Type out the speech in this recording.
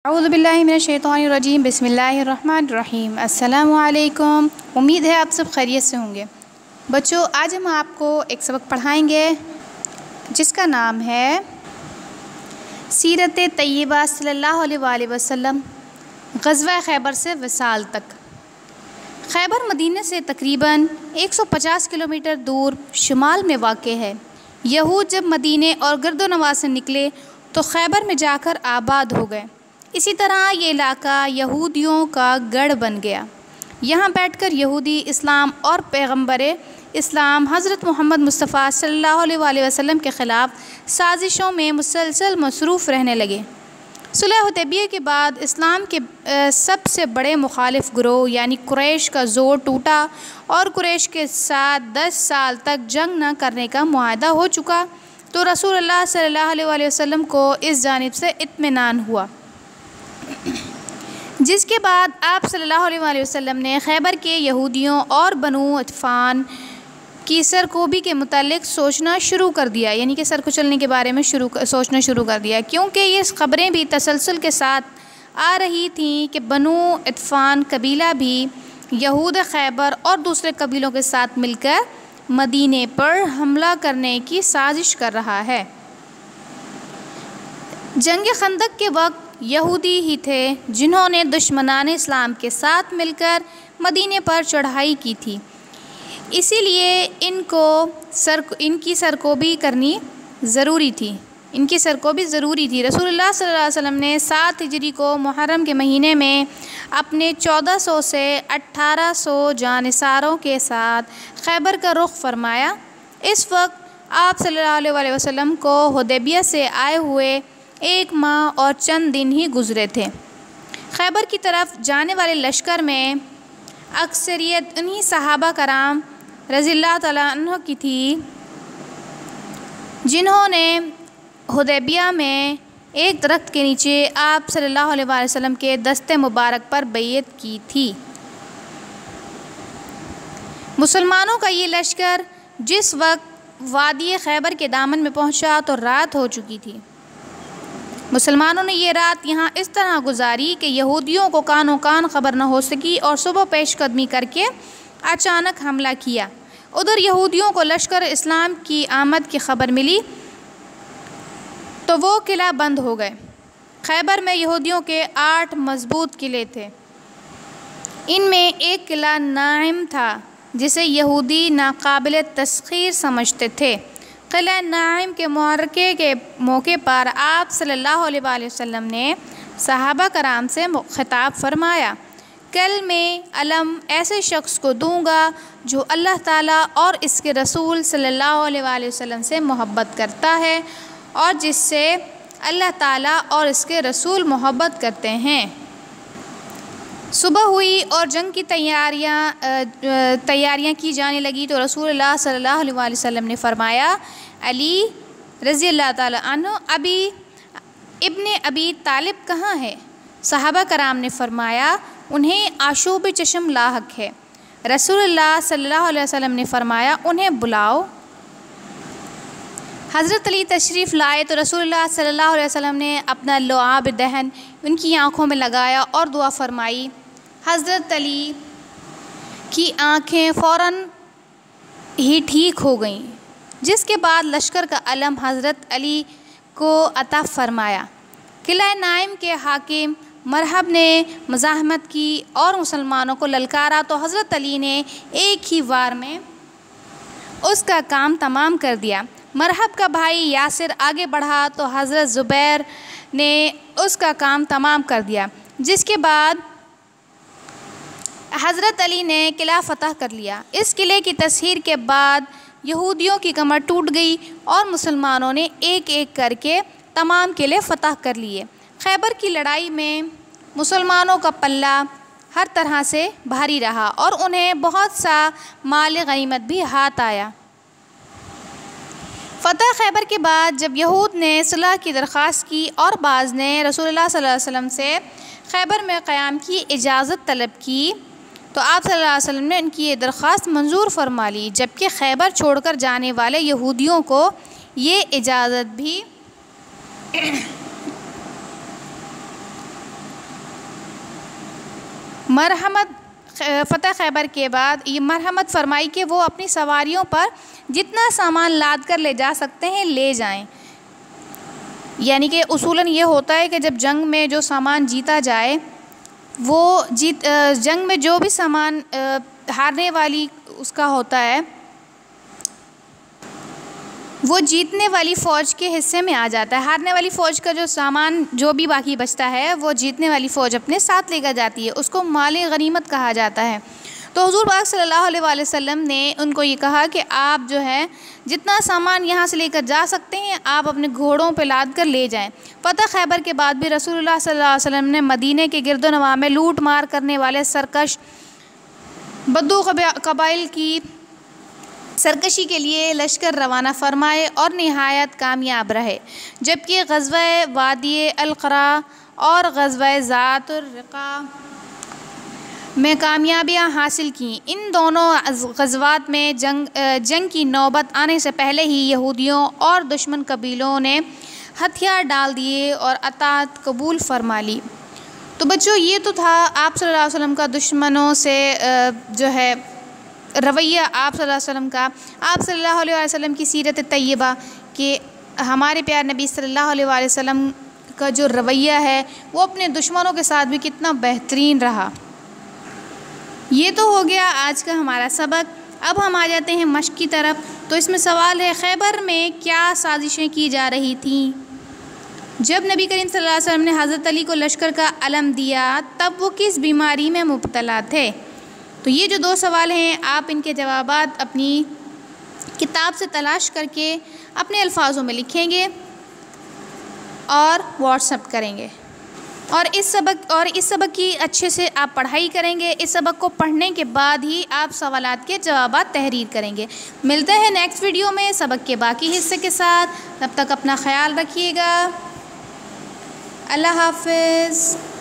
اعوذ باللہ من الشیطان الرجیم بسم اللہ الرحمن الرحیم۔ السلام علیکم، امید ہے آپ سب خیریت سے ہوں گے۔ بچوں، آج ہم آپ کو ایک سبق پڑھائیں گے جس کا نام ہے سیرت طیبہ صلی اللہ علیہ وآلہ وسلم، غزوہ خیبر سے وصال تک۔ خیبر مدینہ سے تقریباً 150 کلومیٹر دور شمال میں واقع ہے۔ یہود جب مدینہ اور گرد و نواح سے نکلے تو خیبر میں جا کر آباد ہو گئے۔ اسی طرح یہ علاقہ یہودیوں کا گڑھ بن گیا۔ یہاں بیٹھ کر یہودی اسلام اور پیغمبر اسلام حضرت محمد مصطفیٰ صلی اللہ علیہ وآلہ وسلم کے خلاف سازشوں میں مسلسل مصروف رہنے لگے۔ صلح حدیبیہ کے بعد اسلام کے سب سے بڑے مخالف گروہ یعنی قریش کا زور ٹوٹا اور قریش کے ساتھ 10 سال تک جنگ نہ کرنے کا معاہدہ ہو چکا تو رسول اللہ صلی اللہ علیہ وآلہ وسلم کو اس جانب سے اطمینان ہوا، جس کے بعد آپ صلی اللہ علیہ وآلہ وسلم نے خیبر کے یہودیوں اور بنو غطفان کی سرکوبی کے متعلق سوچنا شروع کر دیا، یعنی کہ سر کچلنے کے بارے میں سوچنا شروع کر دیا، کیونکہ یہ خبریں بھی تسلسل کے ساتھ آ رہی تھیں کہ بنو غطفان قبیلہ بھی یہود خیبر اور دوسرے قبیلوں کے ساتھ مل کر مدینے پر حملہ کرنے کی سازش کر رہا ہے۔ جنگ خندق کے وقت یہودی ہی تھے جنہوں نے دشمنان اسلام کے ساتھ مل کر مدینے پر چڑھائی کی تھی، اسی لیے ان کی سرکوبی کرنی ضروری تھی۔ رسول اللہ صلی اللہ علیہ وسلم نے 7 ہجری کو محرم کے مہینے میں اپنے 1400 سے 1800 جانثاروں کے ساتھ خیبر کا رخ فرمایا۔ اس وقت آپ صلی اللہ علیہ وآلہ وسلم کو حدیبیہ سے آئے ہوئے 1 ماہ اور چند دن ہی گزرے تھے۔ خیبر کی طرف جانے والے لشکر میں اکثریت انہی صحابہ کرام رضی اللہ تعالیٰ عنہ کی تھی جنہوں نے حدیبیہ میں ایک درخت کے نیچے آپ صلی اللہ علیہ وآلہ وسلم کے دست مبارک پر بیعت کی تھی۔ مسلمانوں کا یہ لشکر جس وقت وادی خیبر کے دامن میں پہنچا تو رات ہو چکی تھی۔ مسلمانوں نے یہ رات یہاں اس طرح گزاری کہ یہودیوں کو کانوں کان خبر نہ ہو سکی اور صبح پیش قدمی کر کے اچانک حملہ کیا۔ ادھر یہودیوں کو لشکر اسلام کی آمد کی خبر ملی تو وہ قلعہ بند ہو گئے۔ خیبر میں یہودیوں کے 8 مضبوط قلعے تھے۔ ان میں ایک قلعہ نائم تھا جسے یہودی ناقابل تسخیر سمجھتے تھے۔ قلعہ نائم کے معرکے کے موقع پر آپ صلی اللہ علیہ وآلہ وسلم نے صحابہ کرام سے خطاب فرمایا، کل میں علم ایسے شخص کو دوں گا جو اللہ تعالیٰ اور اس کے رسول صلی اللہ علیہ وآلہ وسلم سے محبت کرتا ہے اور جس سے اللہ تعالیٰ اور اس کے رسول محبت کرتے ہیں۔ صبح ہوئی اور جنگ کی تیاریاں کی جانے لگی تو رسول اللہ صلی اللہ علیہ وآلہ وسلم نے فرمایا، علی رضی اللہ تعالیٰ عنہ ابن ابی طالب کہاں ہے؟ صحابہ کرام نے فرمایا، انہیں آشوب چشم لاحق ہے۔ رسول اللہ صلی اللہ علیہ وسلم نے فرمایا، انہیں بلاؤ۔ حضرت علی تشریف لائے تو رسول اللہ صلی اللہ علیہ وسلم نے اپنا لعاب دہن ان کی آنکھوں میں لگایا اور دعا فرمائی۔ حضرت علی کی آنکھیں فوراً ہی ٹھیک ہو گئیں، جس کے بعد لشکر کا علم حضرت علی کو عطا فرمایا۔ قلعہ نائم کے حاکم مرحب نے مزاحمت کی اور مسلمانوں کو للکارا تو حضرت علی نے ایک ہی وار میں اس کا کام تمام کر دیا۔ مرحب کا بھائی یاسر آگے بڑھا تو حضرت زبیر نے اس کا کام تمام کر دیا، جس کے بعد حضرت علی نے قلعہ فتح کر لیا۔ اس قلعے کی تسخیر کے بعد یہودیوں کی کمر ٹوٹ گئی اور مسلمانوں نے ایک ایک کر کے تمام قلعے فتح کر لیے۔ خیبر کی لڑائی میں مسلمانوں کا پلہ ہر طرح سے بھاری رہا اور انہیں بہت سا مال غنیمت بھی ہاتھ آیا۔ فتح خیبر کے بعد جب یہود نے صلح کی درخواست کی اور بعض نے رسول اللہ صلی اللہ علیہ وسلم سے خیبر میں قیام کی اجازت طلب کی تو آپ صلی اللہ علیہ وسلم نے ان کی یہ درخواست منظور فرما لی، جبکہ خیبر چھوڑ کر جانے والے یہودیوں کو یہ اجازت بھی مرحمت فتح خیبر کے بعد یہ مرحمت فرمائی کہ وہ اپنی سواریوں پر جتنا سامان لاد کر لے جا سکتے ہیں لے جائیں۔ یعنی کہ اصولاً یہ ہوتا ہے کہ جب جنگ میں جو سامان جیتا جائے وہ جنگ میں جو بھی سامان ہارنے والی اس کا ہوتا ہے وہ جیتنے والی فوج کے حصے میں آ جاتا ہے۔ ہارنے والی فوج کا جو سامان جو بھی باقی بچتا ہے وہ جیتنے والی فوج اپنے ساتھ لے کر جاتی ہے، اس کو مال غنیمت کہا جاتا ہے۔ تو حضور پاک صلی اللہ علیہ وآلہ وسلم نے ان کو یہ کہا کہ آپ جو ہے جتنا سامان یہاں سے لے کر جا سکتے ہیں آپ اپنے گھوڑوں پہ لاد کر لے جائیں۔ فتح خیبر کے بعد بھی رسول اللہ صلی اللہ علیہ وسلم نے مدینے کے گرد و نواح میں لوٹ مار کرنے والے سرکش بدو قبائل کی سرکشی کے لیے لشکر روانہ فرمائے اور نہایت کامیاب رہے، جبکہ غزوہ وادی القرا اور غزوہ ذات الرقاع میں کامیابیاں حاصل کیں۔ ان دونوں غزوات میں جنگ کی نوبت آنے سے پہلے ہی یہودیوں اور دشمن قبیلوں نے ہتھیار ڈال دیے اور اطاعت قبول فرما لی۔ تو بچوں یہ تو تھا آپ صلی اللہ علیہ وسلم کا دشمنوں سے جو ہے رویہ، آپ صلی اللہ علیہ وسلم کا، آپ صلی اللہ علیہ وسلم کی سیرت طیبہ کہ ہمارے پیارے نبی صلی اللہ علیہ وسلم کا جو رویہ ہے وہ اپنے دشمنوں کے ساتھ بھی کتنا بہترین رہا۔ یہ تو ہو گیا آج کا ہمارا سبق۔ اب ہم آ جاتے ہیں مشق کی طرف۔ تو اس میں سوال ہے، خیبر میں کیا سازشیں کی جا رہی تھیں؟ جب نبی کریم صلی اللہ علیہ وسلم نے حضرت علی کو لشکر کا علم دیا تب وہ کس بیماری میں مبتلا تھے؟ تو یہ جو 2 سوال ہیں آپ ان کے جوابات اپنی کتاب سے تلاش کر کے اپنے الفاظوں میں لکھیں گے اور واٹس ایپ کریں گے، اور اس سبق کی اچھے سے آپ پڑھائی کریں گے۔ اس سبق کو پڑھنے کے بعد ہی آپ سوالات کے جوابات تحریر کریں گے۔ ملتے ہیں نیکسٹ ویڈیو میں سبق کے باقی حصے کے ساتھ، تب تک اپنا خیال رکھیے گا۔ اللہ حافظ۔